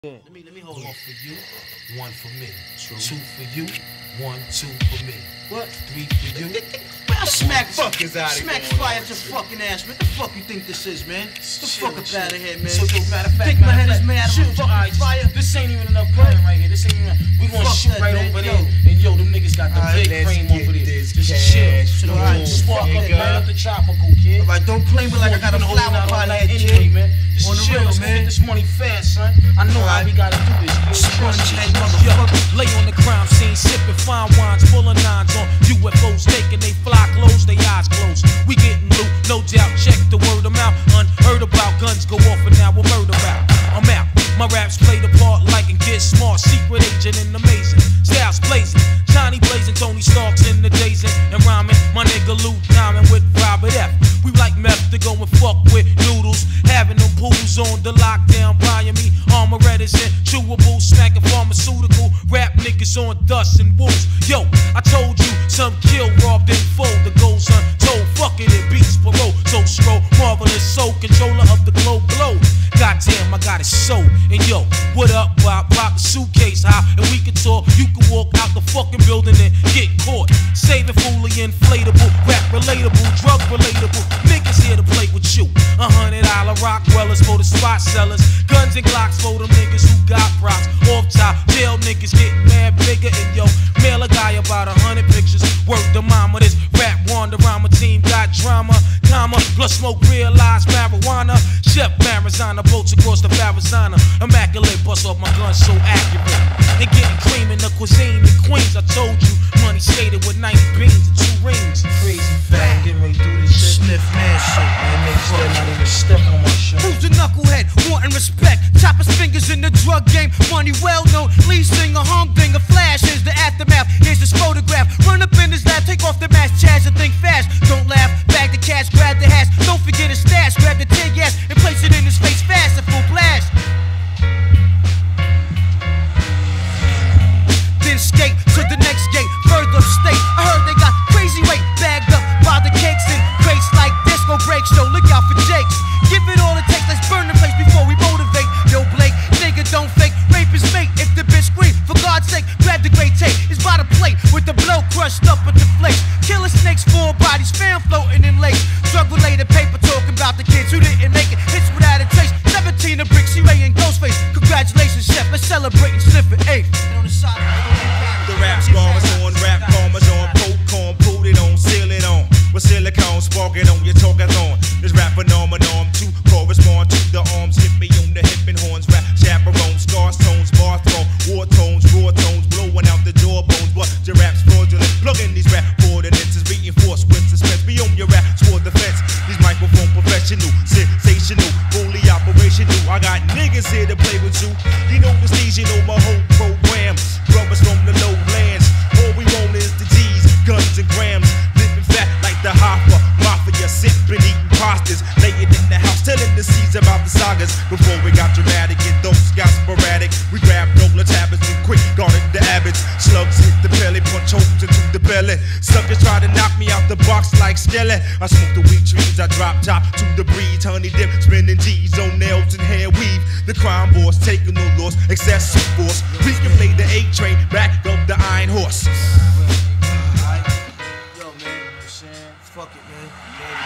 Yeah. Let me hold on for you. One for me. True. Two for you. 1, 2 for me. What? 3 for you. Well, smack fuckers out of smack here. fire at your fucking ass, man. What the fuck you think this is, man? Get the fuck up out of here, man. So, matter of fact, think my head is made out of a fucking fire? This ain't even enough playing right here. This ain't even. We gonna Fuck shoot that, right man. over Yo. there. And yo, them niggas got the Alright, big let's frame get over there. this Just cash chill. Alright, Spark up nigga. right up the tropical, kid. Alright, don't play me like I got a Holding flower out all pot night head, anyway, kid. man. Just On the chill. real, Let's go man. get this money fast, son. I know how we gotta do this, kid. Sponge head Yo, motherfucker. lay on the crime scene, sipping fine wines, full of nines on UFOs, taking they fly clothes, they eyes closed. We getting loot, no doubt. Check the word of mouth. Unheard about, guns go off, and now we're murder out. I'm out. My raps play the part like and get smart. Secret agent and amazing. Styles blazing. Johnny blazing, Tony Starks in the days and rhyming. My nigga Luke Diamond with Robert F. We like meth to go and fuck with noodles. Having them pools on the lockdown, buying me armor reticent, chewable, smacking pharmaceutical. Rap niggas on dust and wolves. Yo, I told you, some kill, robbed and fold. The goals untold, fuck it beats parole. So scroll, marvelous soul, controller of the globe glow. Goddamn, I got it so. And yo, what up, Bob? Pop the suitcase high, and we can talk. You can walk out the fucking building and get caught. Saving fully inflatable, rap relatable, drug relatable. Niggas here to play with you. $100 rock wellers for the spot sellers. Guns and Glocks for them niggas who got props. Off top, jail niggas getting mad bigger. And yo, mail a guy about 100 pictures. Work the mama, this rap Wanderama team got drama. Comma, plus smoke, realize marijuana. Chef Marizana, boats across the Arizona. Immaculate, bust off my gun so accurate. And getting cream in the cuisine in Queens. I told you, money skated with 90 beans and 2 rings. Crazy fat, getting ready to do this shit. Sniff man shit, man. Niggas still not even stepping on my shit. Who's the knucklehead? Wanting respect. Chop his fingers in the drug game. Money well known. Lead singer, humdinger. Flash. Here's the aftermath. Here's his photograph. Run up in his lap. Take off the mask. Chaz and think fast. Don't laugh. Bag the cash. Grab the hash. Don't forget his stash. Grab the tear gas and place it in his face fast. A full blast. Then skate to the next gate. Further upstate. I heard they got crazy weight. Bagged up by the cakes and crates like disco breaks. So look out for Jakes. Give it all it takes. Let's burn the place before we motivate. Yo, Blake, nigga, don't fake. Rape his mate. If the bitch scream, for God's sake, grab the great tape. It's by the plate with the blow crushed up at the flake. Killer snakes, 4 bodies, fan floating in lakes. Drug related paper talking about the kids who didn't make it. Hits without a trace. 17 a brick, C-Ray and Ghostface. Congratulations, chef. Let's celebrate and sniff it. 8. On the side of The rap scar's on, rap farmers on, popcorn, put it on, seal it on. With silicone, spark it on, your talk is on. This rap phenomenon to correspond to the arms. Hit me on the hip and horns, rap chaperone, scars, tones, bar throne, war tones, raw tones, blowing out the jawbones. But your rap's fraudulent, plug in these rap coordinates is reinforced with suspense. Be on your rap, score defense. These microphone professional, sensational, fully operational. I got niggas here to play with you. You know the stage, you know my whole program. Brothers from the lowlands, all we want is the G's, guns and grams. Living fat like the Hopper, mafia, sipping, eating pastas. Laying in the house, telling the seeds about the sagas. Before we got dramatic and those got sporadic, we grabbed Nobler tablets and quick guarded the abbots. Slugs hit the belly, punch holes into the belly. Suckers try to knock me out the box like Skelly. I smoke the weed trees, I drop top to the breeze. Honey dip, spinning G's on nails and hair weave. The crime boss taking no loss, excessive force. We can play the A train, back up the iron horse. Yo, man, you know what I'm saying? Fuck it, man.